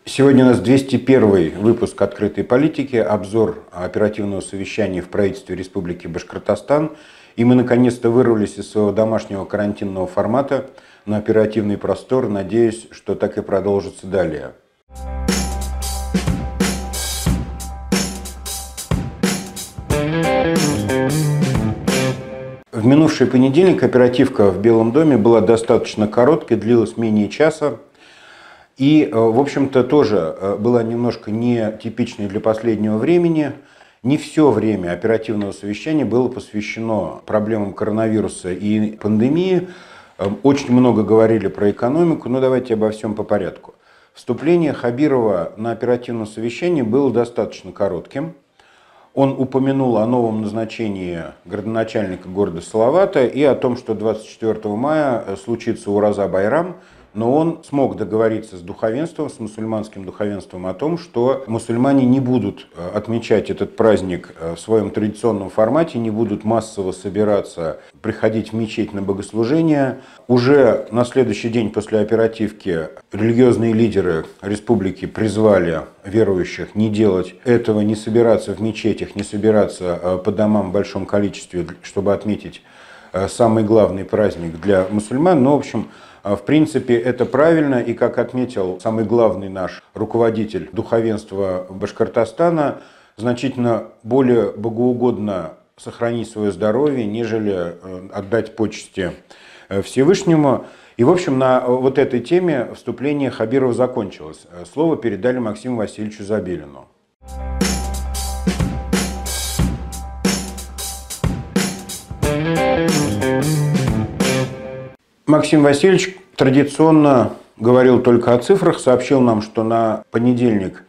Сегодня у нас 201 выпуск «Открытой политики», обзор оперативного совещания в правительстве Республики Башкортостан. И мы наконец-то вырвались из своего домашнего карантинного формата на оперативный простор. Надеюсь, что так и продолжится далее. В минувший понедельник оперативка в Белом доме была достаточно короткой, длилась менее часа. И, в общем-то, тоже была немножко нетипичной для последнего времени. Не все время оперативного совещания было посвящено проблемам коронавируса и пандемии. Очень много говорили про экономику, но давайте обо всем по порядку. Вступление Хабирова на оперативном совещании было достаточно коротким. Он упомянул о новом назначении градоначальника города Салавата и о том, что 24 мая случится Ураза-Байрам. Но он смог договориться с духовенством, с мусульманским духовенством о том, что мусульмане не будут отмечать этот праздник в своем традиционном формате, не будут массово собираться, приходить в мечеть на богослужение. Уже на следующий день после оперативки религиозные лидеры республики призвали верующих не делать этого, не собираться в мечетях, не собираться по домам в большом количестве, чтобы отметить самый главный праздник для мусульман. Но, в общем, в принципе, это правильно, и, как отметил самый главный наш руководитель духовенства Башкортостана, значительно более богоугодно сохранить свое здоровье, нежели отдать почести Всевышнему. И, в общем, на вот этой теме вступление Хабирова закончилось. Слово передали Максиму Васильевичу Забелину. Максим Васильевич традиционно говорил только о цифрах, сообщил нам, что на понедельник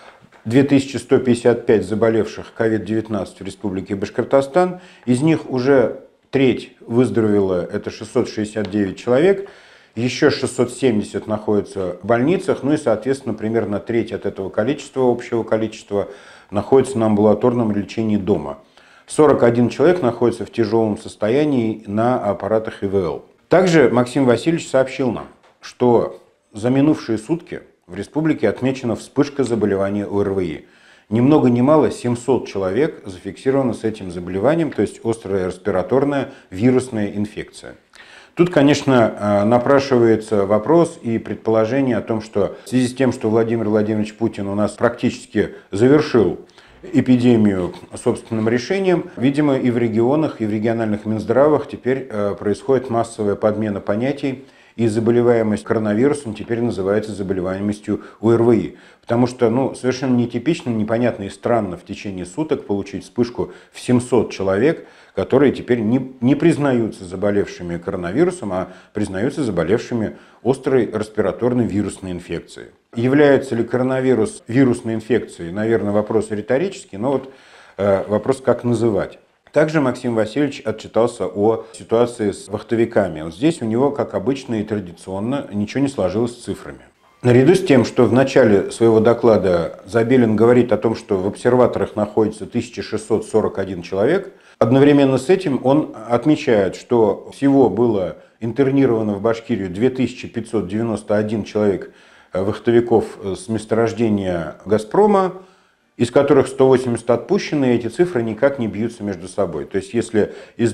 2155 заболевших COVID-19 в Республике Башкортостан, из них уже треть выздоровела, это 669 человек, еще 670 находятся в больницах, ну и, соответственно, примерно треть от этого количества, общего количества, находится на амбулаторном лечении дома. 41 человек находится в тяжелом состоянии на аппаратах ИВЛ. Также Максим Васильевич сообщил нам, что за минувшие сутки в республике отмечена вспышка заболевания ОРВИ. Ни много ни мало 700 человек зафиксировано с этим заболеванием, то есть острая респираторная вирусная инфекция. Тут, конечно, напрашивается вопрос и предположение о том, что в связи с тем, что Владимир Владимирович Путин у нас практически завершил эпидемию собственным решением, видимо, и в регионах, и в региональных минздравах теперь происходит массовая подмена понятий, и заболеваемость коронавирусом теперь называется заболеваемостью ОРВИ. Потому что совершенно нетипично, непонятно и странно в течение суток получить вспышку в 700 человек, которые теперь не признаются заболевшими коронавирусом, а признаются заболевшими острой респираторной вирусной инфекцией. Является ли коронавирус вирусной инфекцией? Наверное, вопрос риторический, но вот вопрос, как называть. Также Максим Васильевич отчитался о ситуации с вахтовиками. Вот здесь у него, как обычно и традиционно, ничего не сложилось с цифрами. Наряду с тем, что в начале своего доклада Забелин говорит о том, что в обсерваторах находится 1641 человек, одновременно с этим он отмечает, что всего было интернировано в Башкирию 2591 человек вахтовиков с месторождения «Газпрома», из которых 180 отпущены, и эти цифры никак не бьются между собой. То есть, если из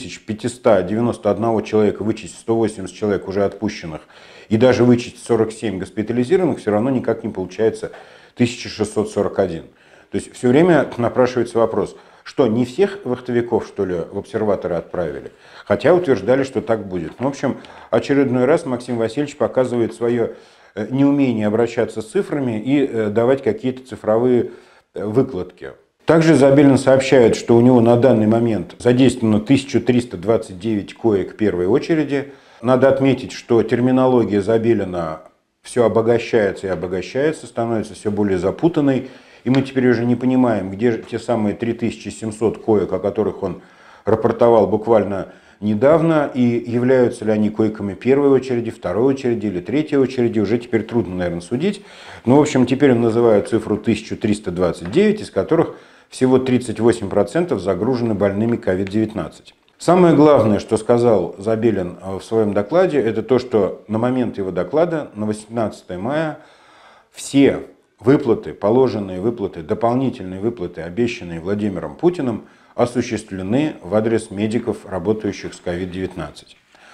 2591 человека вычесть 180 человек уже отпущенных и даже вычесть 47 госпитализированных, все равно никак не получается 1641. То есть, все время напрашивается вопрос, что не всех вахтовиков, что ли, в обсерваторы отправили? Хотя утверждали, что так будет. В общем, очередной раз Максим Васильевич показывает свое неумение обращаться с цифрами и давать какие-то цифровые выкладки. Также Забелин сообщает, что у него на данный момент задействовано 1329 коек первой очереди. Надо отметить, что терминология Забелина все обогащается и обогащается, становится все более запутанной. И мы теперь уже не понимаем, где же те самые 3700 коек, о которых он рапортовал буквально недавно, и являются ли они койками первой очереди, второй очереди или третьей очереди, уже теперь трудно, наверное, судить. Но, в общем, теперь он называет цифру 1329, из которых всего 38% загружены больными COVID-19. Самое главное, что сказал Забелин в своем докладе, это то, что на момент его доклада, на 18 мая, все выплаты, положенные выплаты, дополнительные выплаты, обещанные Владимиром Путиным, осуществлены в адрес медиков, работающих с COVID-19.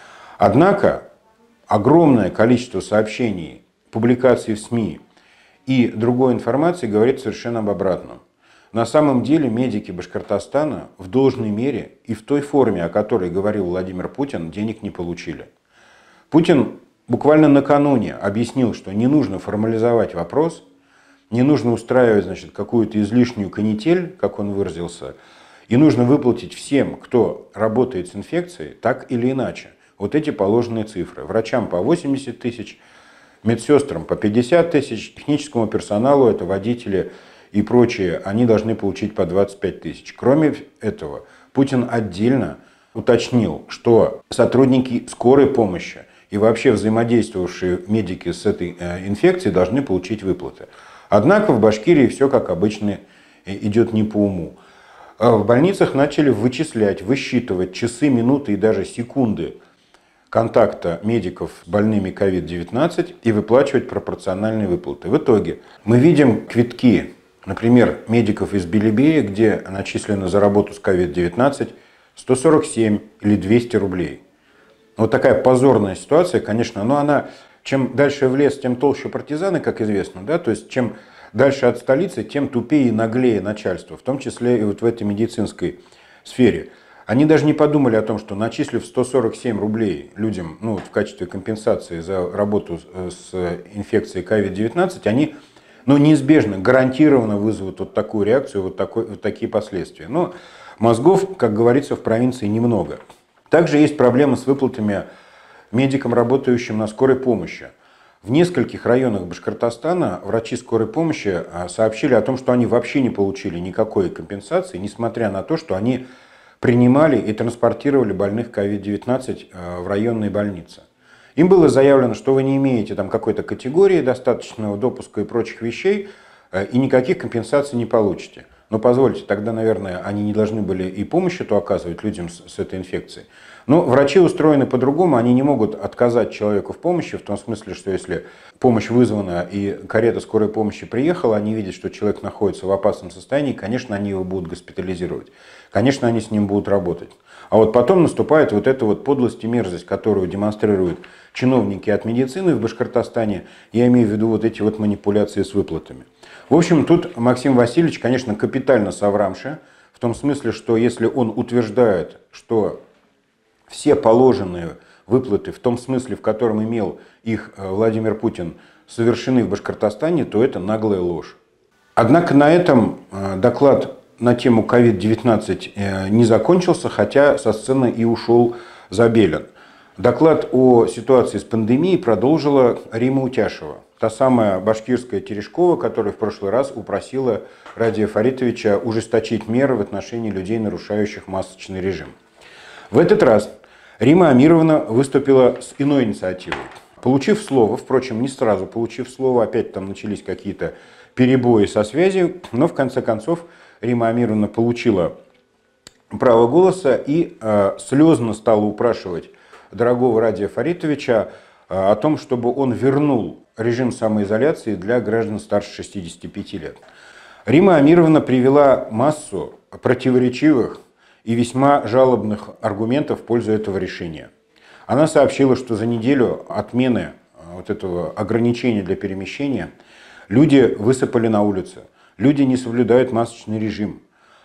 Однако огромное количество сообщений, публикаций в СМИ и другой информации говорит совершенно об обратном. На самом деле медики Башкортостана в должной мере и в той форме, о которой говорил Владимир Путин, денег не получили. Путин буквально накануне объяснил, что не нужно формализовать вопрос, не нужно устраивать, значит, какую-то излишнюю канитель, как он выразился, и нужно выплатить всем, кто работает с инфекцией, так или иначе. Вот эти положенные цифры. Врачам по 80 тысяч, медсестрам по 50 тысяч, техническому персоналу, это водители и прочие, они должны получить по 25 тысяч. Кроме этого, Путин отдельно уточнил, что сотрудники скорой помощи и вообще взаимодействовавшие медики с этой инфекцией должны получить выплаты. Однако в Башкирии все, как обычно, идет не по уму. В больницах начали вычислять, высчитывать часы, минуты и даже секунды контакта медиков с больными COVID-19 и выплачивать пропорциональные выплаты. В итоге мы видим квитки, например, медиков из Белебея, где начислено за работу с COVID-19 147 или 200 рублей. Вот такая позорная ситуация, конечно, но она, чем дальше в лес, тем толще партизаны, как известно, да, то есть чем дальше от столицы, тем тупее и наглее начальство, в том числе и вот в этой медицинской сфере. Они даже не подумали о том, что начислив 147 рублей людям в качестве компенсации за работу с инфекцией COVID-19, они неизбежно, гарантированно вызовут вот такую реакцию, вот такие последствия. Но мозгов, как говорится, в провинции немного. Также есть проблемы с выплатами медикам, работающим на скорой помощи. В нескольких районах Башкортостана врачи скорой помощи сообщили о том, что они вообще не получили никакой компенсации, несмотря на то, что они принимали и транспортировали больных COVID-19 в районные больницы. Им было заявлено, что вы не имеете там какой-то категории, достаточного допуска и прочих вещей, и никаких компенсаций не получите. Но позвольте, тогда, наверное, они не должны были и помощь эту оказывать людям с этой инфекцией. Но врачи устроены по-другому, они не могут отказать человеку в помощи, в том смысле, что если помощь вызвана и карета скорой помощи приехала, они видят, что человек находится в опасном состоянии, конечно, они его будут госпитализировать, конечно, они с ним будут работать. А вот потом наступает вот эта вот подлость и мерзость, которую демонстрируют чиновники от медицины в Башкортостане, я имею в виду вот эти вот манипуляции с выплатами. В общем, тут Максим Васильевич, конечно, капитально соврамши, в том смысле, что если он утверждает, что все положенные выплаты, в том смысле, в котором имел их Владимир Путин, совершены в Башкортостане, то это наглая ложь. Однако на этом доклад на тему COVID-19 не закончился, хотя со сцены и ушел Забелин. Доклад о ситуации с пандемией продолжила Рима Утяшева, та самая башкирская Терешкова, которая в прошлый раз упросила Радия Фаритовича ужесточить меры в отношении людей, нарушающих масочный режим. В этот раз Рима Амировна выступила с иной инициативой. Получив слово, впрочем, не сразу получив слово, опять там начались какие-то перебои со связью, но в конце концов Рима Амировна получила право голоса и слезно стала упрашивать дорогого Радия Фаритовича о том, чтобы он вернул режим самоизоляции для граждан старше 65 лет. Рима Амировна привела массу противоречивых и весьма жалобных аргументов в пользу этого решения. Она сообщила, что за неделю отмены вот этого ограничения для перемещения люди высыпали на улицы, люди не соблюдают масочный режим,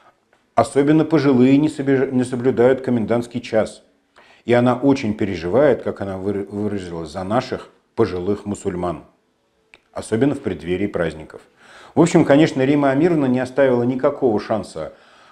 особенно пожилые не соблюдают комендантский час. И она очень переживает, как она выразилась, за наших пожилых мусульман, особенно в преддверии праздников. В общем, конечно, Рима Амировна не оставила никакого шанса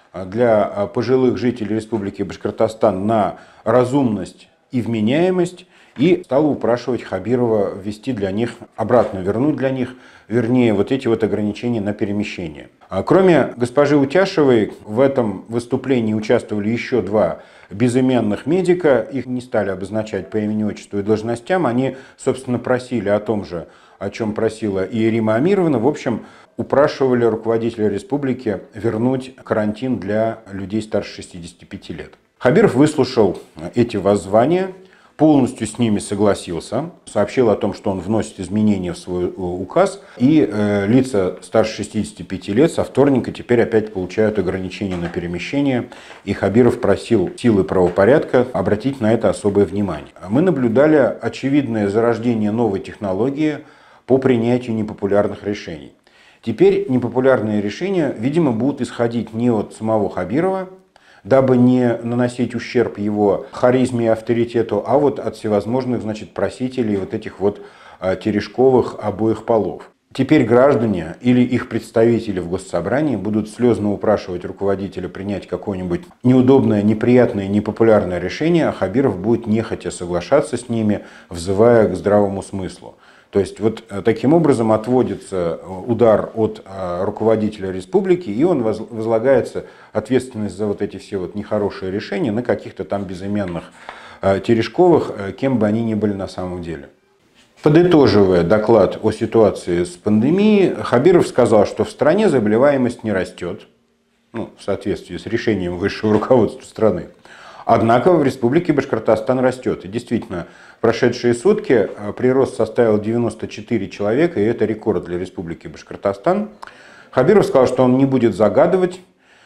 для пожилых жителей Республики Башкортостан на разумность и вменяемость, и стала упрашивать Хабирова ввести для них, обратно вернуть для них, вернее, вот эти вот ограничения на перемещение. Кроме госпожи Утяшевой, в этом выступлении участвовали еще два безымянных медика, их не стали обозначать по имени, отчеству и должностям, они, собственно, просили о том же, о чем просила и Рима Амировна, в общем, упрашивали руководителя республики вернуть карантин для людей старше 65 лет. Хабиров выслушал эти воззвания, полностью с ними согласился, сообщил о том, что он вносит изменения в свой указ, и лица старше 65 лет со вторника теперь опять получают ограничения на перемещение, и Хабиров просил силы правопорядка обратить на это особое внимание. Мы наблюдали очевидное зарождение новой технологии по принятию непопулярных решений. Теперь непопулярные решения, видимо, будут исходить не от самого Хабирова, дабы не наносить ущерб его харизме и авторитету, а вот от всевозможных, значит, просителей вот этих вот Терешковых обоих полов. Теперь граждане или их представители в Госсобрании будут слезно упрашивать руководителя принять какое-нибудь неудобное, неприятное, непопулярное решение, а Хабиров будет нехотя соглашаться с ними, взывая к здравому смыслу. То есть вот таким образом отводится удар от руководителя республики, и он возлагается ответственность за вот эти все вот нехорошие решения на каких-то там безымянных Терешковых, кем бы они ни были на самом деле. Подытоживая доклад о ситуации с пандемией, Хабиров сказал, что в стране заболеваемость не растет, в соответствии с решением высшего руководства страны. Однако в республике Башкортостан растет. И действительно, в прошедшие сутки прирост составил 94 человека, и это рекорд для республики Башкортостан. Хабиров сказал, что он не будет загадывать,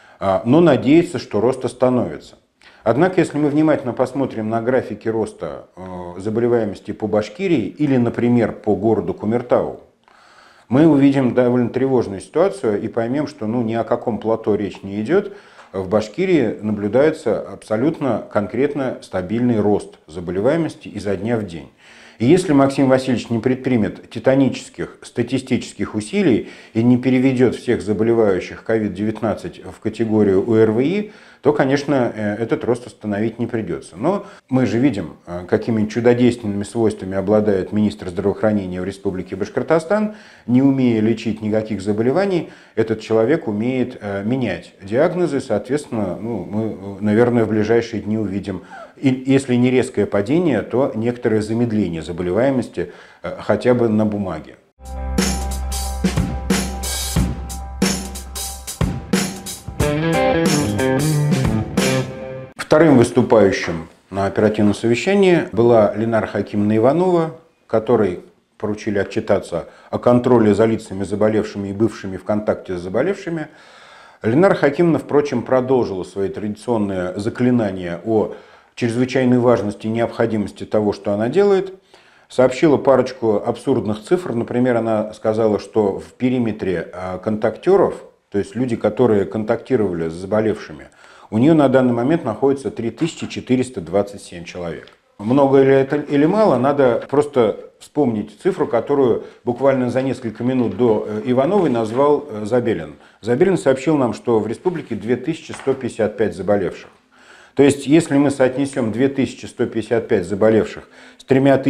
но надеется, что рост остановится. Однако, если мы внимательно посмотрим на графики роста заболеваемости по Башкирии или, например, по городу Кумертау, мы увидим довольно тревожную ситуацию и поймем, что ни о каком плато речь не идет. В Башкирии наблюдается абсолютно конкретно стабильный рост заболеваемости изо дня в день. И если Максим Васильевич не предпримет титанических статистических усилий и не переведет всех заболевающих COVID-19 в категорию ОРВИ, то, конечно, этот рост остановить не придется. Но мы же видим, какими чудодейственными свойствами обладает министр здравоохранения в Республике Башкортостан. Не умея лечить никаких заболеваний, этот человек умеет менять диагнозы. Соответственно, мы, наверное, в ближайшие дни увидим, если не резкое падение, то некоторое замедление заболеваемости хотя бы на бумаге. Вторым выступающим на оперативном совещании была Ленара Хакимовна Иванова, которой поручили отчитаться о контроле за лицами заболевшими и бывшими в контакте с заболевшими. Ленара Хакимовна, впрочем, продолжила свои традиционные заклинания о чрезвычайной важности и необходимости того, что она делает. Сообщила парочку абсурдных цифр. Например, она сказала, что в периметре контактеров, то есть люди, которые контактировали с заболевшими, у нее на данный момент находится 3427 человек. Много ли это или мало, надо просто вспомнить цифру, которую буквально за несколько минут до Ивановой назвал Забелин. Забелин сообщил нам, что в республике 2155 заболевших. То есть, если мы соотнесем 2155 заболевших с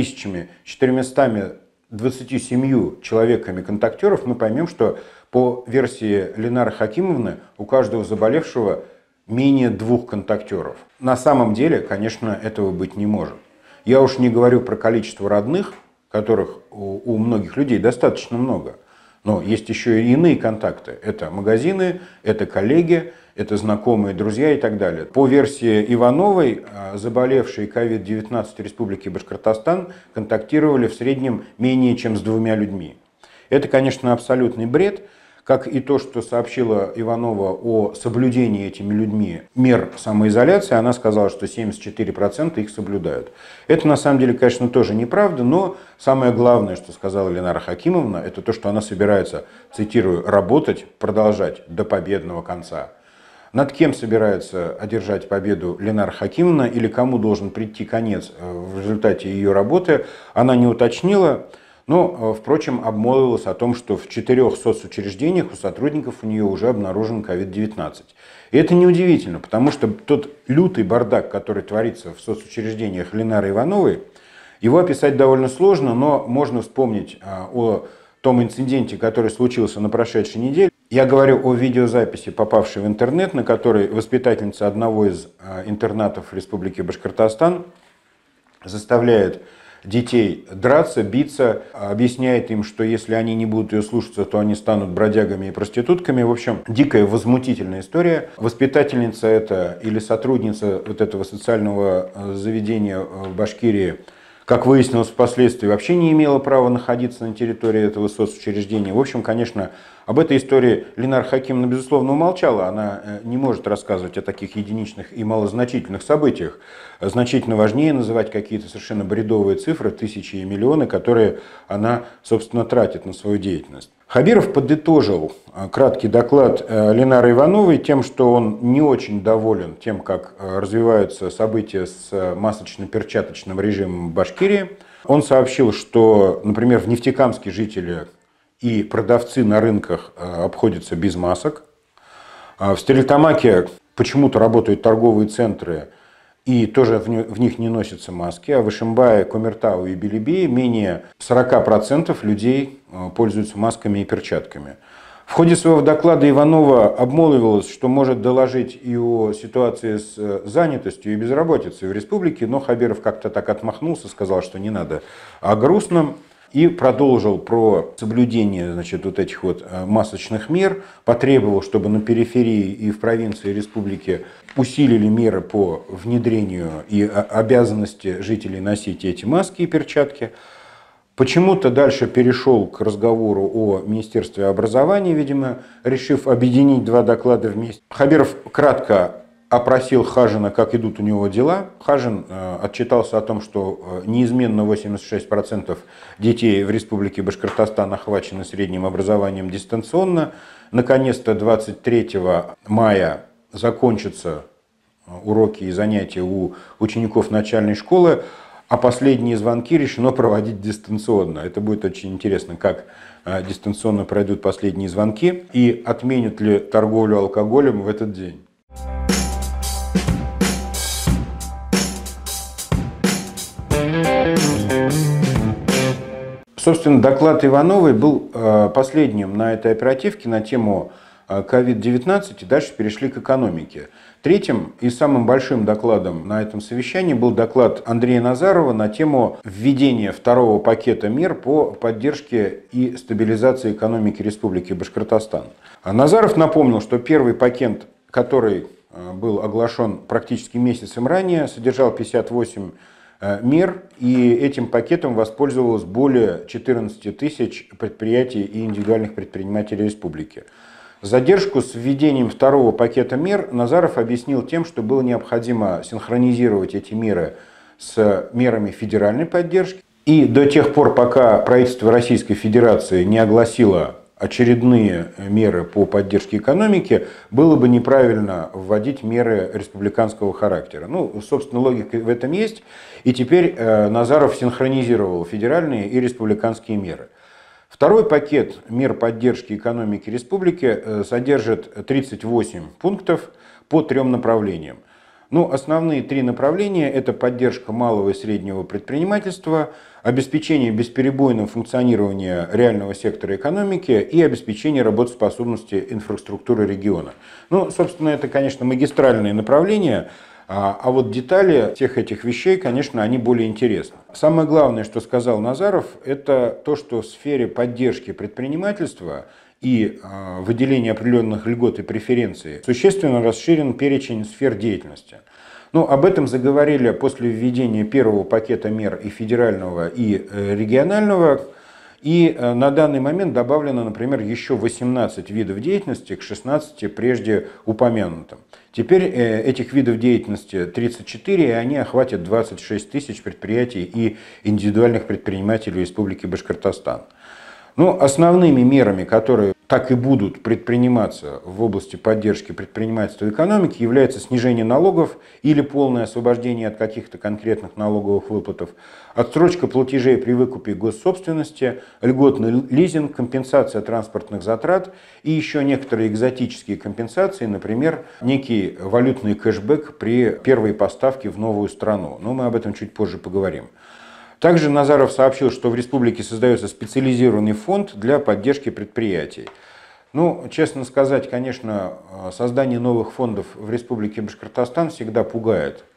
3427 человеками-контактеров, мы поймем, что по версии Ленары Хакимовны у каждого заболевшего менее 2 контактеров. На самом деле, конечно, этого быть не может. Я уж не говорю про количество родных, которых у многих людей достаточно много. Но есть еще и иные контакты. Это магазины, это коллеги, это знакомые, друзья и так далее. По версии Ивановой, заболевшие COVID-19 в Республике Башкортостан контактировали в среднем менее чем с 2 людьми. Это, конечно, абсолютный бред. Как и то, что сообщила Иванова о соблюдении этими людьми мер самоизоляции, она сказала, что 74% их соблюдают. Это на самом деле, конечно, тоже неправда, но самое главное, что сказала Ленара Хакимовна, это то, что она собирается, цитирую, работать, продолжать до победного конца. Над кем собирается одержать победу Ленара Хакимовна или кому должен прийти конец в результате ее работы, она не уточнила. Но, впрочем, обмолвилась о том, что в 4 соцучреждениях у сотрудников у нее уже обнаружен COVID-19. И это неудивительно, потому что тот лютый бардак, который творится в соцучреждениях Ленары Ивановой, его описать довольно сложно, но можно вспомнить о том инциденте, который случился на прошедшей неделе. Я говорю о видеозаписи, попавшей в интернет, на которой воспитательница одного из интернатов Республики Башкортостан заставляет детей драться, биться, объясняет им, что если они не будут ее слушаться, то они станут бродягами и проститутками. В общем, дикая, возмутительная история. Воспитательница это или сотрудница вот этого социального заведения в Башкирии, как выяснилось впоследствии, вообще не имела права находиться на территории этого соцучреждения. В общем, конечно, об этой истории Ленар Хакимовна, безусловно, умолчала. Она не может рассказывать о таких единичных и малозначительных событиях. Значительно важнее называть какие-то совершенно бредовые цифры, тысячи и миллионы, которые она, собственно, тратит на свою деятельность. Хабиров подытожил краткий доклад Ленары Ивановой тем, что он не очень доволен тем, как развиваются события с масочно-перчаточным режимом в Башкирии. Он сообщил, что, например, в Нефтекамске жители и продавцы на рынках обходятся без масок. В Стерлитамаке почему-то работают торговые центры, и тоже в них не носятся маски. А в Ишимбае, Кумертау и Белебее менее 40% людей пользуются масками и перчатками. В ходе своего доклада Иванова обмолвилась, что может доложить и о ситуации с занятостью и безработицей в республике, но Хабиров как-то так отмахнулся, сказал, что не надо о грустном. И продолжил про соблюдение, значит, вот этих вот масочных мер, потребовал, чтобы на периферии и в провинции республики усилили меры по внедрению и обязанности жителей носить эти маски и перчатки. Почему-то дальше перешел к разговору о Министерстве образования, видимо, решив объединить два доклада вместе. Хабиров кратко опросил Хажина, как идут у него дела. Хажин отчитался о том, что неизменно 86% детей в Республике Башкортостан охвачены средним образованием дистанционно. Наконец-то 23 мая закончатся уроки и занятия у учеников начальной школы, а последние звонки решено проводить дистанционно. Это будет очень интересно, как дистанционно пройдут последние звонки и отменят ли торговлю алкоголем в этот день. Собственно, доклад Ивановой был последним на этой оперативке на тему COVID-19, и дальше перешли к экономике. Третьим и самым большим докладом на этом совещании был доклад Андрея Назарова на тему введения второго пакета мер по поддержке и стабилизации экономики Республики Башкортостан. Назаров напомнил, что первый пакет, который был оглашен практически месяцем ранее, содержал 58 мер, и этим пакетом воспользовалось более 14 тысяч предприятий и индивидуальных предпринимателей республики. Задержку с введением второго пакета мер Назаров объяснил тем, что было необходимо синхронизировать эти меры с мерами федеральной поддержки. И до тех пор, пока правительство Российской Федерации не огласило очередные меры по поддержке экономики, было бы неправильно вводить меры республиканского характера. Ну, собственно, логика в этом есть. И теперь Назаров синхронизировал федеральные и республиканские меры. Второй пакет мер поддержки экономики республики содержит 38 пунктов по 3 направлениям. Ну, основные 3 направления – это поддержка малого и среднего предпринимательства, обеспечение бесперебойного функционирования реального сектора экономики и обеспечение работоспособности инфраструктуры региона. Ну, собственно, это, конечно, магистральные направления, а вот детали всех этих вещей, конечно, они более интересны. Самое главное, что сказал Назаров, это то, что в сфере поддержки предпринимательства и выделения определенных льгот и преференций существенно расширен перечень сфер деятельности. Ну, об этом заговорили после введения первого пакета мер и федерального, и регионального. И на данный момент добавлено, например, еще 18 видов деятельности к 16 прежде упомянутым. Теперь этих видов деятельности 34, и они охватят 26 тысяч предприятий и индивидуальных предпринимателей Республики Башкортостан. Ну, основными мерами, которые так и будут предприниматься в области поддержки предпринимательства и экономики, является снижение налогов или полное освобождение от каких-то конкретных налоговых выплатов, отсрочка платежей при выкупе госсобственности, льготный лизинг, компенсация транспортных затрат и еще некоторые экзотические компенсации, например, некий валютный кэшбэк при первой поставке в новую страну. Но мы об этом чуть позже поговорим. Также Назаров сообщил, что в республике создается специализированный фонд для поддержки предприятий. Ну, честно сказать, конечно, создание новых фондов в Республике Башкортостан всегда пугает.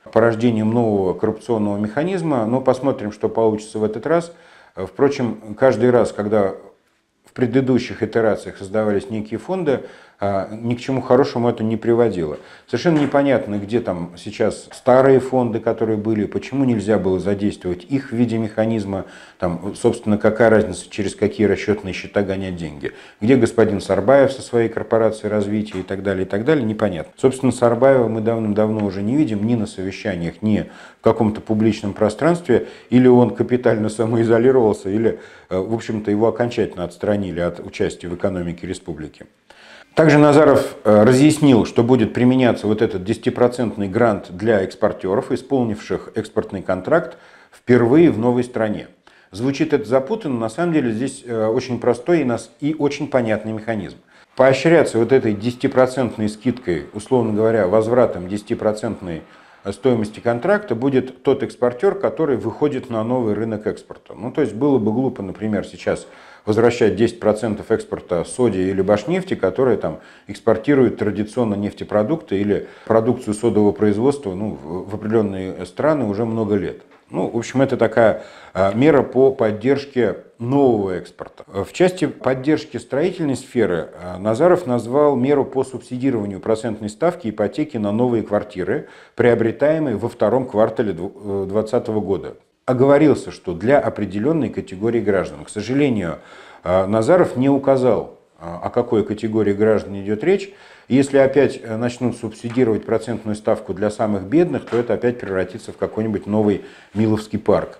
порождением нового коррупционного механизма, но посмотрим, что получится в этот раз. Впрочем, каждый раз, когда в предыдущих итерациях создавались некие фонды, ни к чему хорошему это не приводило. Совершенно непонятно, где там сейчас старые фонды, которые были, почему нельзя было задействовать их в виде механизма, там, собственно, какая разница, через какие расчетные счета гонять деньги. Где господин Сарбаев со своей корпорацией развития и так далее, непонятно. Собственно, Сарбаева мы давным-давно уже не видим ни на совещаниях, ни в каком-то публичном пространстве, или он капитально самоизолировался, или, в общем-то, его окончательно отстранили от участия в экономике республики. Также Назаров разъяснил, что будет применяться вот этот 10% грант для экспортеров, исполнивших экспортный контракт впервые в новой стране. Звучит это запутанно, на самом деле здесь очень простой и очень понятный механизм. Поощряться вот этой 10% скидкой, условно говоря, возвратом 10% стоимости контракта будет тот экспортер, который выходит на новый рынок экспорта. Ну, то есть было бы глупо, например, сейчас возвращать 10% экспорта соди или Башнефти, которые там экспортируют традиционно нефтепродукты или продукцию содового производства в определенные страны уже много лет. Ну, в общем, это такая мера по поддержке нового экспорта. В части поддержки строительной сферы Назаров назвал меру по субсидированию процентной ставки ипотеки на новые квартиры, приобретаемые во втором квартале 2020 года. Оговорился, что для определенной категории граждан. К сожалению, Назаров не указал, о какой категории граждан идет речь. Если опять начнут субсидировать процентную ставку для самых бедных, то это опять превратится в какой-нибудь новый Миловский парк.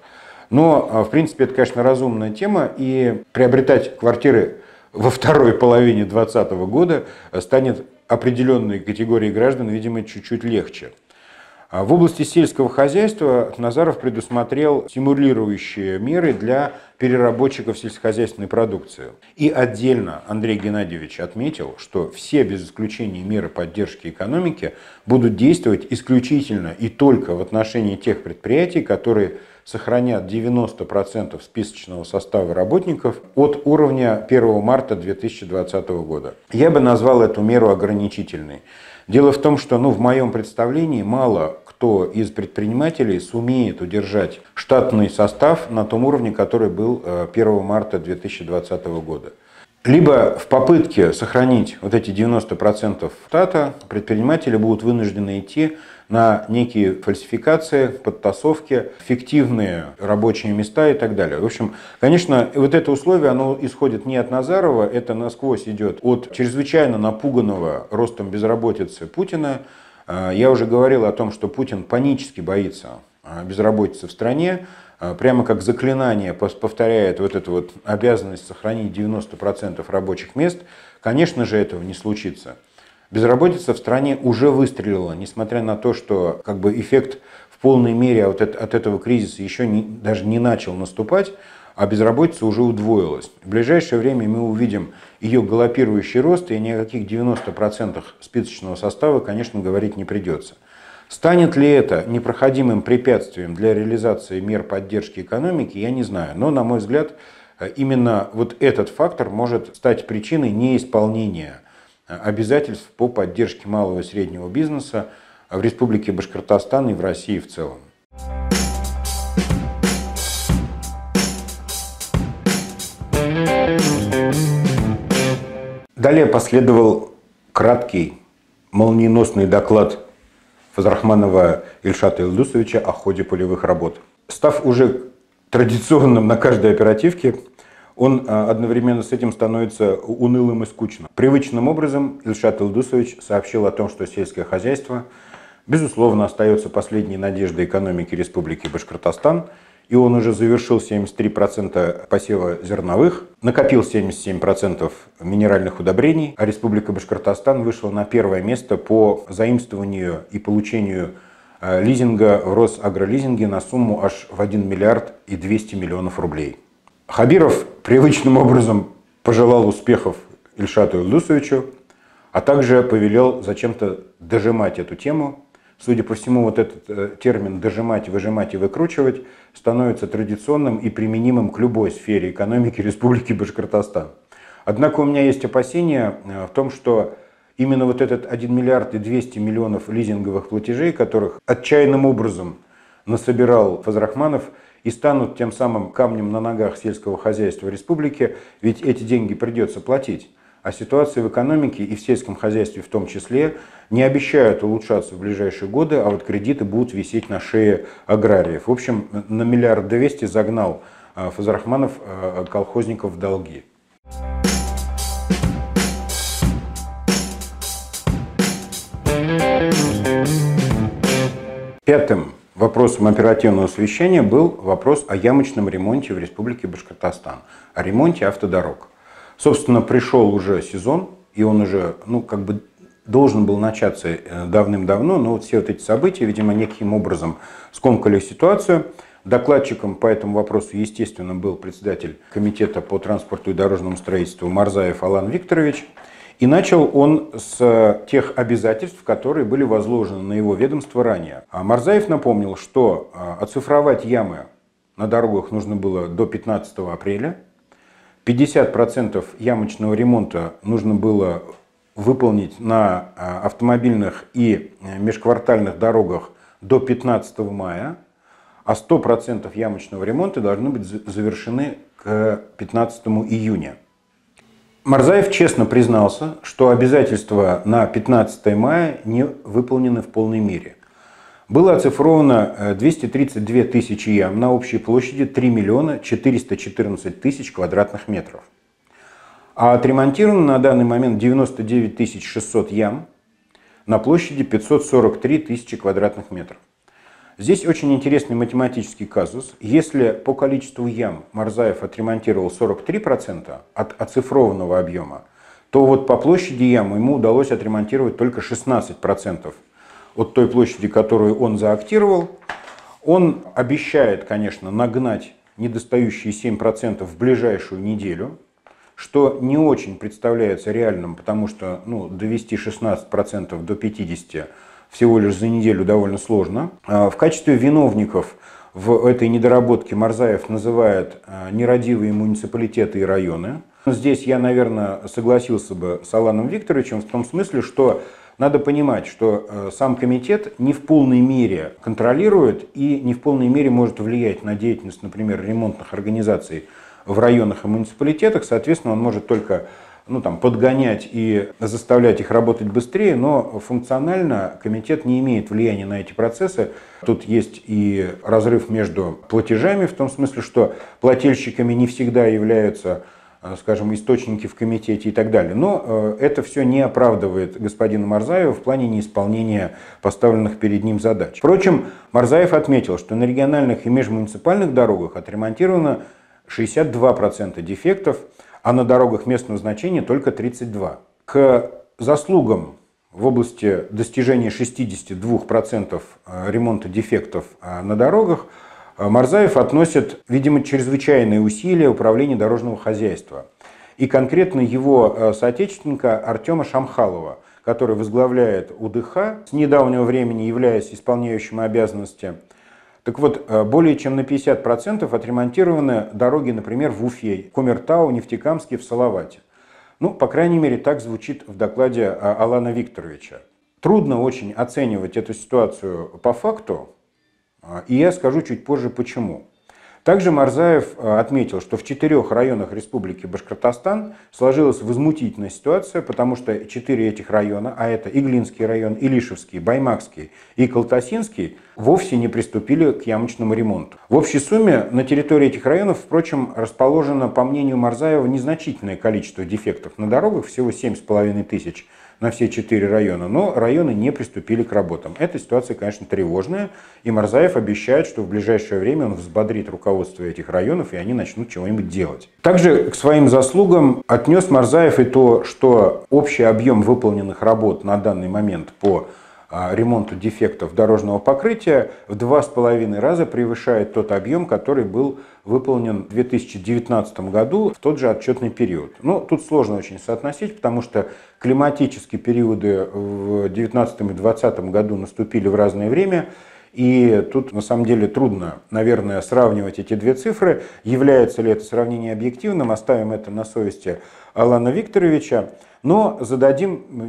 Но, в принципе, это, конечно, разумная тема, и приобретать квартиры во второй половине 2020 года станет определенной категории граждан, видимо, чуть-чуть легче. В области сельского хозяйства Назаров предусмотрел стимулирующие меры для переработчиков сельскохозяйственной продукции. И отдельно Андрей Геннадьевич отметил, что все без исключения меры поддержки экономики будут действовать исключительно и только в отношении тех предприятий, которые сохранят 90% списочного состава работников от уровня 1 марта 2020 года. Я бы назвал эту меру ограничительной. Дело в том, что в моем представлении мало кто из предпринимателей сумеет удержать штатный состав на том уровне, который был 1 марта 2020 года. Либо в попытке сохранить вот эти 90% штата предприниматели будут вынуждены идти на некие фальсификации, подтасовки, фиктивные рабочие места и так далее. В общем, конечно, вот это условие, оно исходит не от Назарова, это насквозь идет от чрезвычайно напуганного ростом безработицы Путина. Я уже говорил о том, что Путин панически боится безработицы в стране, прямо как заклинание повторяет вот эту вот обязанность сохранить 90% рабочих мест. Конечно же, этого не случится. Безработица в стране уже выстрелила, несмотря на то, что эффект в полной мере от этого кризиса еще даже не начал наступать, а безработица уже удвоилась. В ближайшее время мы увидим ее галопирующий рост, и ни о каких 90% списочного состава, конечно, говорить не придется. Станет ли это непроходимым препятствием для реализации мер поддержки экономики, я не знаю. Но, на мой взгляд, именно вот этот фактор может стать причиной неисполнения обязательств по поддержке малого и среднего бизнеса в Республике Башкортостан и в России в целом. Далее последовал краткий, молниеносный доклад Фазрахманова Ильшата Илдусовича о ходе полевых работ. Став уже традиционным на каждой оперативке, он одновременно с этим становится унылым и скучным. Привычным образом Ильшат Илдусович сообщил о том, что сельское хозяйство, безусловно, остается последней надеждой экономики Республики Башкортостан, и он уже завершил 73% посева зерновых, накопил 77% минеральных удобрений, а Республика Башкортостан вышла на первое место по заимствованию и получению лизинга в Росагролизинге на сумму аж в 1 миллиард и 200 миллионов рублей. Хабиров привычным образом пожелал успехов Ильшату Илдусовичу, а также повелел зачем-то дожимать эту тему. Судя по всему, вот этот термин «дожимать», «выжимать» и «выкручивать» становится традиционным и применимым к любой сфере экономики Республики Башкортостан. Однако у меня есть опасения в том, что именно вот этот 1 миллиард и 200 миллионов лизинговых платежей, которых отчаянным образом насобирал Фазрахманов, и станут тем самым камнем на ногах сельского хозяйства республики, ведь эти деньги придется платить. А ситуация в экономике и в сельском хозяйстве в том числе не обещают улучшаться в ближайшие годы, а вот кредиты будут висеть на шее аграриев. В общем, на 1 миллиард 200 загнал Фазрахманов колхозников в долги. Пятым вопросом оперативного совещания был вопрос о ямочном ремонте в Республике Башкортостан, о ремонте автодорог. Собственно, пришел уже сезон, и он уже, должен был начаться давным-давно, но вот все вот эти события, видимо, неким образом скомкали ситуацию. Докладчиком по этому вопросу, естественно, был председатель комитета по транспорту и дорожному строительству Марзаев Алан Викторович. И начал он с тех обязательств, которые были возложены на его ведомство ранее. А Марзаев напомнил, что оцифровать ямы на дорогах нужно было до 15 апреля. 50% ямочного ремонта нужно было выполнить на автомобильных и межквартальных дорогах до 15 мая, а 100% ямочного ремонта должны быть завершены к 15 июня. Марзаев честно признался, что обязательства на 15 мая не выполнены в полной мере. Было оцифровано 232 тысячи ям на общей площади 3 миллиона 414 тысяч квадратных метров. А отремонтировано на данный момент 99 600 ям на площади 543 тысячи квадратных метров. Здесь очень интересный математический казус. Если по количеству ям Марзаев отремонтировал 43% от оцифрованного объема, то вот по площади ям ему удалось отремонтировать только 16% от той площади, которую он заактировал. Он обещает, конечно, нагнать недостающие 7% в ближайшую неделю, что не очень представляется реальным, потому что довести 16% до 50% всего лишь за неделю довольно сложно. В качестве виновников в этой недоработке Марзаев называет нерадивые муниципалитеты и районы. Здесь я, наверное, согласился бы с Аланом Викторовичем в том смысле, что надо понимать, что сам комитет не в полной мере контролирует и не в полной мере может влиять на деятельность, например, ремонтных организаций в районах и муниципалитетах. Соответственно, он может только подгонять и заставлять их работать быстрее, но функционально комитет не имеет влияния на эти процессы. Тут есть и разрыв между платежами, в том смысле, что плательщиками не всегда являются, скажем, источники в комитете и так далее. Но это все не оправдывает господина Марзаева в плане неисполнения поставленных перед ним задач. Впрочем, Марзаев отметил, что на региональных и межмуниципальных дорогах отремонтировано 62% дефектов, а на дорогах местного значения только 32%. К заслугам в области достижения 62% ремонта дефектов на дорогах Марзаев относит, видимо, чрезвычайные усилия управления дорожного хозяйства. И конкретно его соотечественника Артема Шамхалова, который возглавляет УДХ, с недавнего времени являясь исполняющим обязанности. Так вот, более чем на 50% отремонтированы дороги, например, в Уфе, Кумертау, Нефтекамске, в Салавате. По крайней мере, так звучит в докладе Алана Викторовича. Трудно очень оценивать эту ситуацию по факту, и я скажу чуть позже почему. Также Марзаев отметил, что в 4 районах Республики Башкортостан сложилась возмутительная ситуация, потому что 4 этих района, а это Иглинский район, Илишевский, Баймакский и Калтасинский, вовсе не приступили к ямочному ремонту. В общей сумме на территории этих районов, впрочем, расположено, по мнению Марзаева, незначительное количество дефектов на дорогах, всего 7,5 тысяч на все 4 района, но районы не приступили к работам. Эта ситуация, конечно, тревожная, и Марзаев обещает, что в ближайшее время он взбодрит руководство этих районов, и они начнут чего-нибудь делать. Также к своим заслугам отнес Марзаев и то, что общий объем выполненных работ на данный момент по ремонту дефектов дорожного покрытия в 2,5 раза превышает тот объем, который был выполнен в 2019 году в тот же отчетный период. Тут сложно очень соотносить, потому что климатические периоды в 2019 и 2020 году наступили в разное время. И тут на самом деле трудно, наверное, сравнивать эти две цифры. Является ли это сравнение объективным, оставим это на совести Алана Викторовича. Но зададим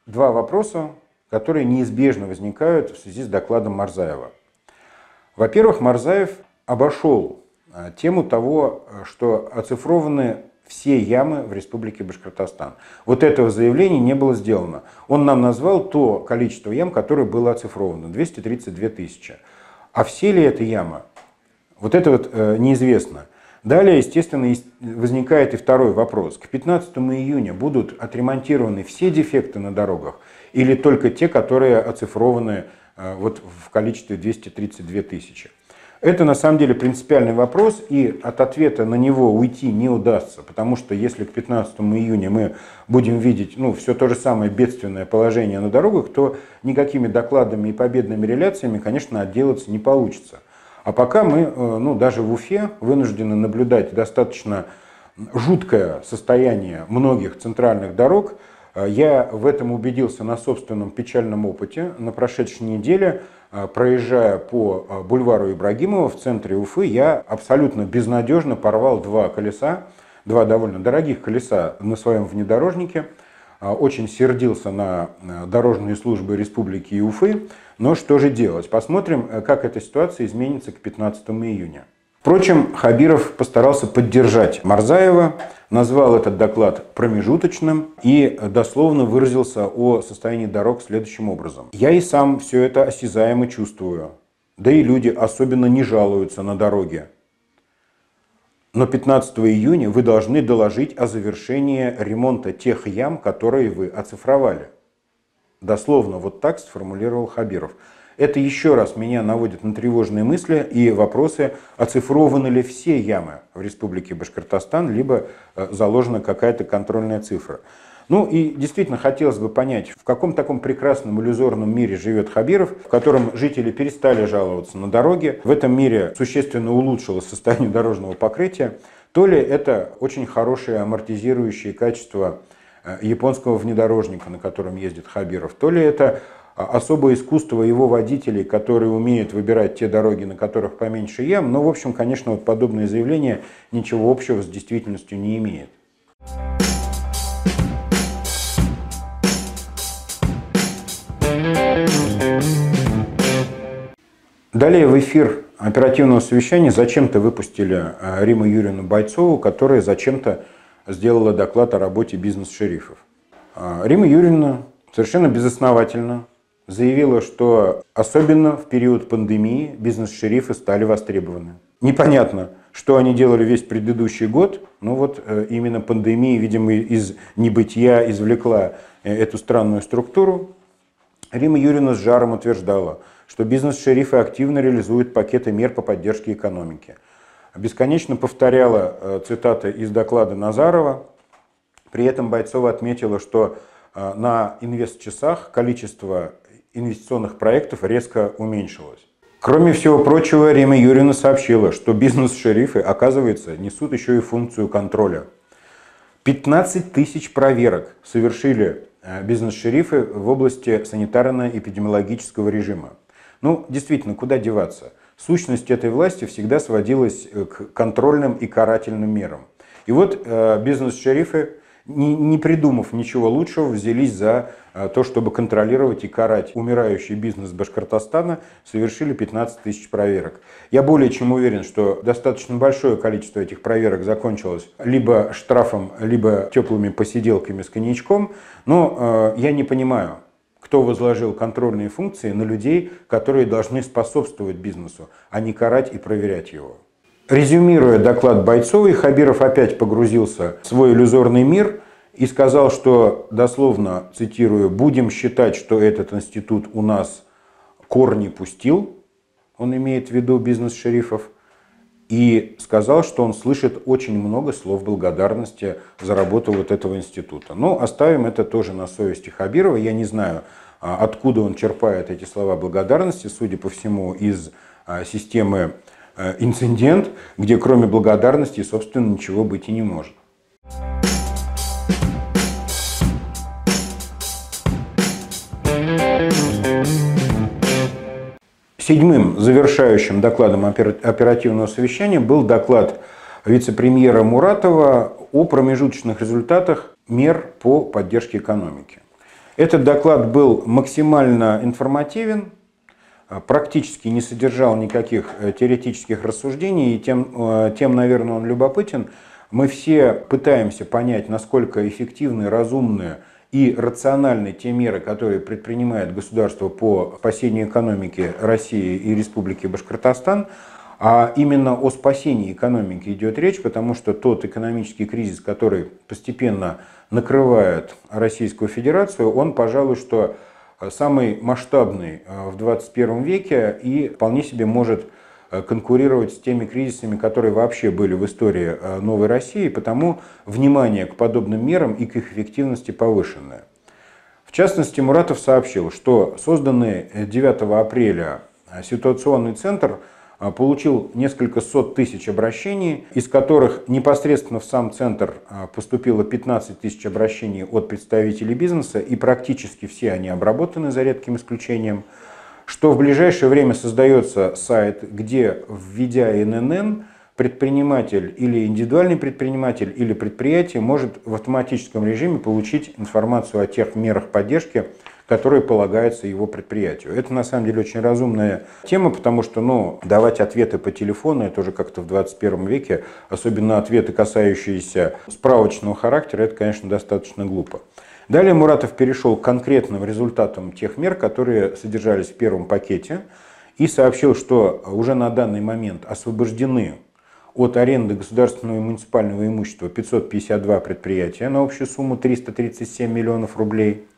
два вопроса, которые неизбежно возникают в связи с докладом Марзаева. Во-первых, Марзаев обошел тему того, что оцифрованы все ямы в Республике Башкортостан. Вот этого заявления не было сделано. Он нам назвал то количество ям, которое было оцифровано, 232 тысячи. А все ли это ямы? Вот это вот неизвестно. Далее, естественно, возникает и второй вопрос. К 15 июня будут отремонтированы все дефекты на дорогах или только те, которые оцифрованы вот в количестве 232 тысячи? Это на самом деле принципиальный вопрос, и от ответа на него уйти не удастся, потому что если к 15 июня мы будем видеть все то же самое бедственное положение на дорогах, то никакими докладами и победными реляциями, конечно, отделаться не получится. А пока мы даже в Уфе вынуждены наблюдать достаточно жуткое состояние многих центральных дорог. Я в этом убедился на собственном печальном опыте. На прошедшей неделе, проезжая по бульвару Ибрагимова в центре Уфы, я абсолютно безнадежно порвал два довольно дорогих колеса на своем внедорожнике. Очень сердился на дорожные службы Республики и Уфы. Но что же делать? Посмотрим, как эта ситуация изменится к 15 июня. Впрочем, Хабиров постарался поддержать Марзаева, назвал этот доклад промежуточным и дословно выразился о состоянии дорог следующим образом. Я и сам все это осязаемо чувствую. Да и люди особенно не жалуются на дороги. Но 15 июня вы должны доложить о завершении ремонта тех ям, которые вы оцифровали. Дословно вот так сформулировал Хабиров. Это еще раз меня наводит на тревожные мысли и вопросы, оцифрованы ли все ямы в Республике Башкортостан, либо заложена какая-то контрольная цифра. И действительно хотелось бы понять, в каком таком прекрасном иллюзорном мире живет Хабиров, в котором жители перестали жаловаться на дороги, в этом мире существенно улучшилось состояние дорожного покрытия, то ли это очень хорошее амортизирующее качество японского внедорожника, на котором ездит Хабиров, то ли это особое искусство его водителей, которые умеют выбирать те дороги, на которых поменьше ям. Но, в общем, конечно, вот подобное заявление ничего общего с действительностью не имеет. Далее в эфир оперативного совещания зачем-то выпустили Римму Юрьевну Бойцову, которая зачем-то сделала доклад о работе бизнес-шерифов. Римма Юрьевна совершенно безосновательно заявила, что особенно в период пандемии бизнес-шерифы стали востребованы. Непонятно, что они делали весь предыдущий год, но вот именно пандемия, видимо, из небытия извлекла эту странную структуру. Римма Юрьевна с жаром утверждала, что бизнес-шерифы активно реализуют пакеты мер по поддержке экономики. Бесконечно повторяла цитаты из доклада Назарова. При этом Бойцова отметила, что на инвестчасах количество инвестиционных проектов резко уменьшилось. Кроме всего прочего, Римма Юрьевна сообщила, что бизнес-шерифы, оказывается, несут еще и функцию контроля. 15 тысяч проверок совершили бизнес-шерифы в области санитарно-эпидемиологического режима. Действительно, куда деваться? Сущность этой власти всегда сводилась к контрольным и карательным мерам. И вот бизнес-шерифы, не придумав ничего лучшего, взялись за то, чтобы контролировать и карать умирающий бизнес Башкортостана, совершили 15 тысяч проверок. Я более чем уверен, что достаточно большое количество этих проверок закончилось либо штрафом, либо теплыми посиделками с коньячком, но я не понимаю, кто возложил контрольные функции на людей, которые должны способствовать бизнесу, а не карать и проверять его. Резюмируя доклад Бойцовой, Хабиров опять погрузился в свой иллюзорный мир и сказал, что, дословно цитирую, «будем считать, что этот институт у нас корни пустил», он имеет в виду бизнес-шерифов, и сказал, что он слышит очень много слов благодарности за работу вот этого института. Оставим это тоже на совести Хабирова. Я не знаю, откуда он черпает эти слова благодарности, судя по всему, из системы «Инцидент», где кроме благодарности, собственно, ничего быть и не может. Седьмым завершающим докладом оперативного совещания был доклад вице-премьера Муратова о промежуточных результатах мер по поддержке экономики. Этот доклад был максимально информативен, практически не содержал никаких теоретических рассуждений, и тем, наверное, он любопытен. Мы все пытаемся понять, насколько эффективны, разумны и рациональны те меры, которые предпринимает государство по спасению экономики России и Республики Башкортостан. А именно о спасении экономики идет речь, потому что тот экономический кризис, который постепенно накрывает Российскую Федерацию, он, пожалуй, что самый масштабный в 21 веке и вполне себе может конкурировать с теми кризисами, которые вообще были в истории новой России, потому внимание к подобным мерам и к их эффективности повышенное. В частности, Муратов сообщил, что созданный 9 апреля ситуационный центр получил несколько сот тысяч обращений, из которых непосредственно в сам центр поступило 15 тысяч обращений от представителей бизнеса, и практически все они обработаны, за редким исключением, что в ближайшее время создается сайт, где, введя ИНН, предприниматель или индивидуальный предприниматель или предприятие может в автоматическом режиме получить информацию о тех мерах поддержки, которые полагаются его предприятию. Это на самом деле очень разумная тема, потому что давать ответы по телефону, это уже как-то в 21 веке, особенно ответы, касающиеся справочного характера, это, конечно, достаточно глупо. Далее Муратов перешел к конкретным результатам тех мер, которые содержались в первом пакете, и сообщил, что уже на данный момент освобождены от аренды государственного и муниципального имущества 552 предприятия на общую сумму 337 миллионов рублей.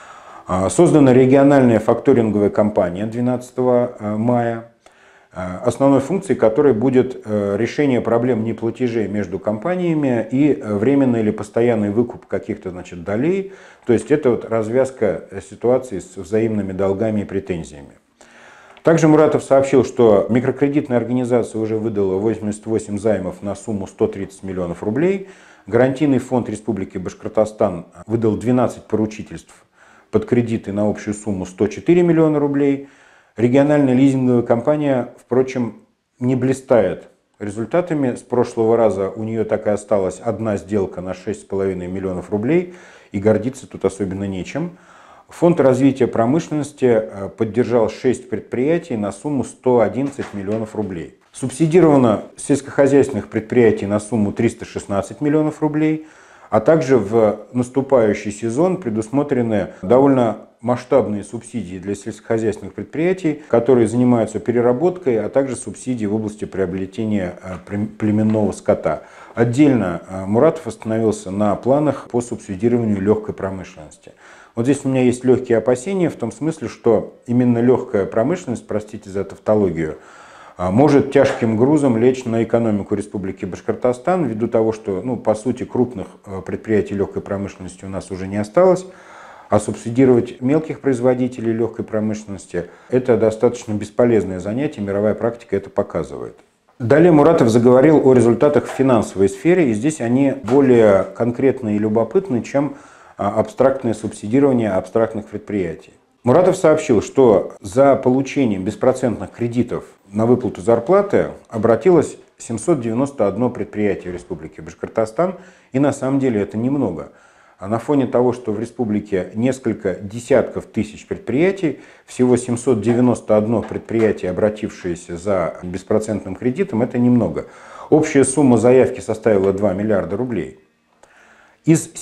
Создана региональная факторинговая компания 12 мая, основной функцией которой будет решение проблем неплатежей между компаниями и временный или постоянный выкуп каких-то долей. То есть это развязка ситуации с взаимными долгами и претензиями. Также Муратов сообщил, что микрокредитная организация уже выдала 88 займов на сумму 130 миллионов рублей. Гарантийный фонд Республики Башкортостан выдал 12 поручительств под кредиты на общую сумму 104 миллиона рублей. Региональная лизинговая компания, впрочем, не блистает результатами. С прошлого раза у нее так и осталась одна сделка на 6,5 миллионов рублей, и гордиться тут особенно нечем. Фонд развития промышленности поддержал 6 предприятий на сумму 111 миллионов рублей. Субсидировано сельскохозяйственных предприятий на сумму 316 миллионов рублей. А также в наступающий сезон предусмотрены довольно масштабные субсидии для сельскохозяйственных предприятий, которые занимаются переработкой, а также субсидии в области приобретения племенного скота. Отдельно Муратов остановился на планах по субсидированию легкой промышленности. Вот здесь у меня есть легкие опасения в том смысле, что именно легкая промышленность, простите за тавтологию, может тяжким грузом лечь на экономику Республики Башкортостан, ввиду того, что, по сути, крупных предприятий легкой промышленности у нас уже не осталось, а субсидировать мелких производителей легкой промышленности – это достаточно бесполезное занятие, мировая практика это показывает. Далее Муратов заговорил о результатах в финансовой сфере, и здесь они более конкретны и любопытны, чем абстрактное субсидирование абстрактных предприятий. Муратов сообщил, что за получением беспроцентных кредитов на выплату зарплаты обратилось 791 предприятие в Республике Башкортостан, и на самом деле это немного. А на фоне того, что в республике несколько десятков тысяч предприятий, всего 791 предприятие, обратившееся за беспроцентным кредитом, это немного. Общая сумма заявки составила 2 миллиарда рублей. Из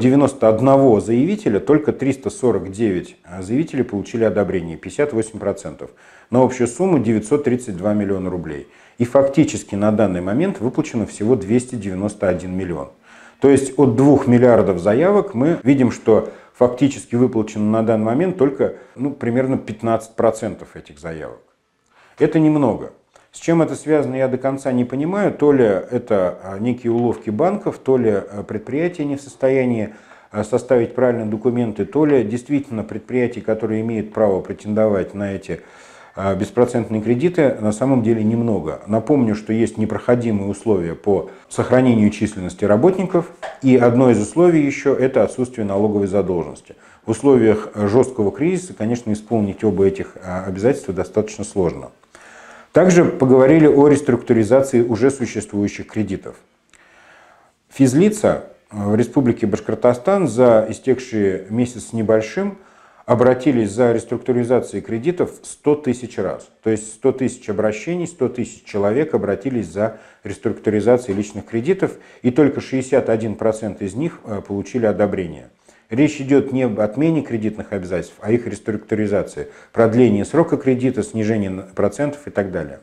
791 заявителя только 349 заявителей получили одобрение, 58%, на общую сумму 932 миллиона рублей. И фактически на данный момент выплачено всего 291 миллион. То есть от 2 миллиардов заявок мы видим, что фактически выплачено на данный момент только примерно 15% этих заявок. Это немного. С чем это связано, я до конца не понимаю. То ли это некие уловки банков, то ли предприятия не в состоянии составить правильные документы, то ли действительно предприятия, которые имеют право претендовать на эти беспроцентные кредиты, на самом деле немного. Напомню, что есть непроходимые условия по сохранению численности работников, и одно из условий еще – это отсутствие налоговой задолженности. В условиях жесткого кризиса, конечно, исполнить оба этих обязательства достаточно сложно. Также поговорили о реструктуризации уже существующих кредитов. Физлица в Республике Башкортостан за истекший месяц с небольшим обратились за реструктуризацией кредитов 100 тысяч раз. То есть 100 тысяч обращений, 100 тысяч человек обратились за реструктуризацией личных кредитов, и только 61% из них получили одобрение. Речь идет не об отмене кредитных обязательств, а их реструктуризации, продлении срока кредита, снижении процентов и так далее.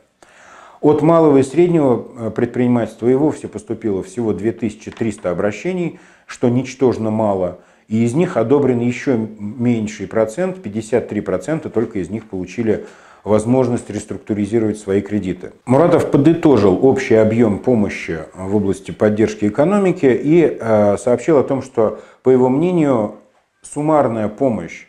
От малого и среднего предпринимательства и вовсе поступило всего 2300 обращений, что ничтожно мало, и из них одобрен еще меньший процент, 53% только из них получили возможность реструктуризировать свои кредиты. Муратов подытожил общий объем помощи в области поддержки экономики и сообщил о том, что, по его мнению, суммарная помощь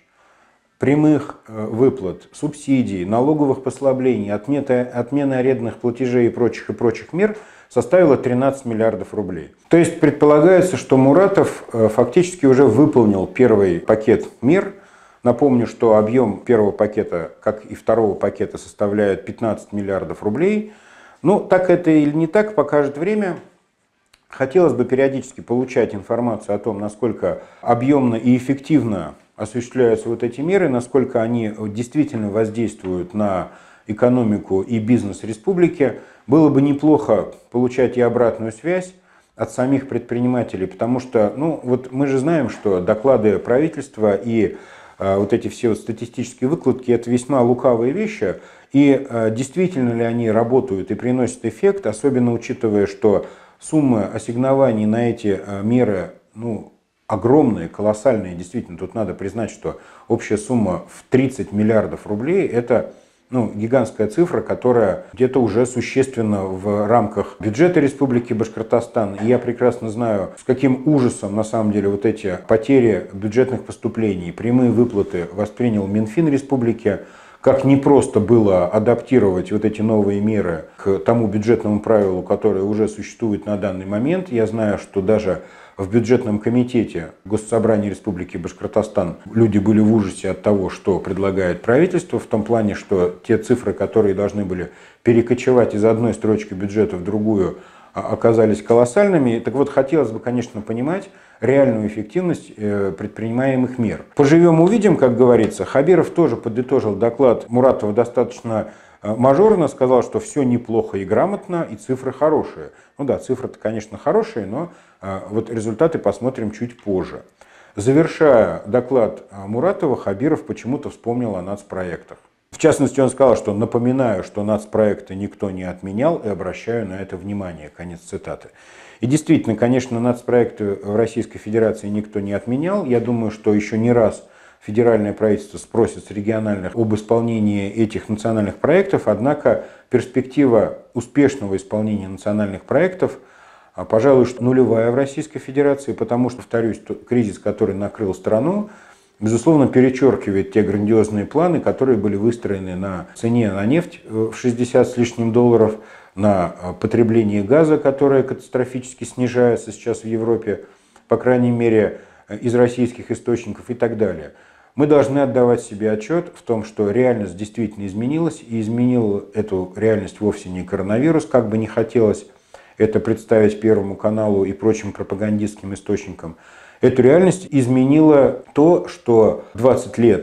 прямых выплат, субсидий, налоговых послаблений, отмены арендных платежей и прочих мер составила 13 миллиардов рублей. То есть предполагается, что Муратов фактически уже выполнил первый пакет мер. Напомню, что объем первого пакета, как и второго пакета, составляет 15 миллиардов рублей. Ну, так это или не так, покажет время. Хотелось бы периодически получать информацию о том, насколько объемно и эффективно осуществляются вот эти меры, насколько они действительно воздействуют на экономику и бизнес республики. Было бы неплохо получать и обратную связь от самих предпринимателей, потому что, ну, вот мы же знаем, что доклады правительства и вот эти все вот статистические выкладки — это весьма лукавые вещи, и действительно ли они работают и приносят эффект, особенно учитывая, что суммы ассигнований на эти меры, ну, огромные, колоссальные. Действительно, тут надо признать, что общая сумма в 30 миллиардов рублей – это, ну, гигантская цифра, которая где-то уже существенно в рамках бюджета Республики Башкортостан. И я прекрасно знаю, с каким ужасом на самом деле вот эти потери бюджетных поступлений, прямые выплаты воспринял Минфин Республики, как непросто было адаптировать вот эти новые меры к тому бюджетному правилу, которое уже существует на данный момент. Я знаю, что даже в бюджетном комитете Госсобрания Республики Башкортостан люди были в ужасе от того, что предлагает правительство, в том плане, что те цифры, которые должны были перекочевать из одной строчки бюджета в другую, оказались колоссальными. Так вот, хотелось бы, конечно, понимать реальную эффективность предпринимаемых мер. Поживем, увидим, как говорится. Хабиров тоже подытожил доклад Муратова достаточно мажорно, сказал, что все неплохо и грамотно, и цифры хорошие. Ну да, цифры-то, конечно, хорошие, но вот результаты посмотрим чуть позже. Завершая доклад Муратова, Хабиров почему-то вспомнил о нацпроектах. В частности, он сказал, что напоминаю, что нацпроекты никто не отменял и обращаю на это внимание. Конец цитаты. И действительно, конечно, нацпроекты в Российской Федерации никто не отменял. Я думаю, что еще не раз федеральное правительство спросит с региональных об исполнении этих национальных проектов, однако перспектива успешного исполнения национальных проектов, пожалуй, что нулевая в Российской Федерации, потому что, повторюсь, кризис, который накрыл страну, безусловно, перечеркивает те грандиозные планы, которые были выстроены на цене на нефть в 60 с лишним долларов, на потребление газа, которое катастрофически снижается сейчас в Европе, по крайней мере, из российских источников и так далее. Мы должны отдавать себе отчет в том, что реальность действительно изменилась, и изменил эту реальность вовсе не коронавирус, как бы не хотелось это представить Первому каналу и прочим пропагандистским источникам. Эту реальность изменило то, что 20 лет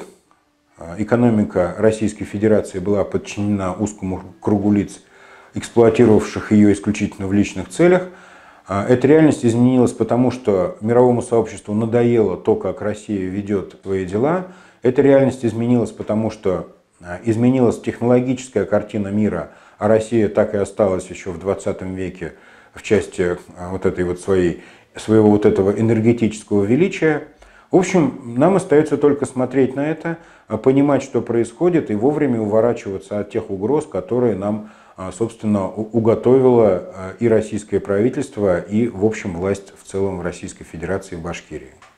экономика Российской Федерации была подчинена узкому кругу лиц, эксплуатировавших ее исключительно в личных целях. Эта реальность изменилась потому, что мировому сообществу надоело то, как Россия ведет свои дела. Эта реальность изменилась потому, что изменилась технологическая картина мира, а Россия так и осталась еще в 20 веке в части вот этой вот своего вот этого энергетического величия. В общем, нам остается только смотреть на это, понимать, что происходит, и вовремя уворачиваться от тех угроз, которые нам, собственно, уготовило и российское правительство, и, в общем, власть в целом в Российской Федерации и Башкирии.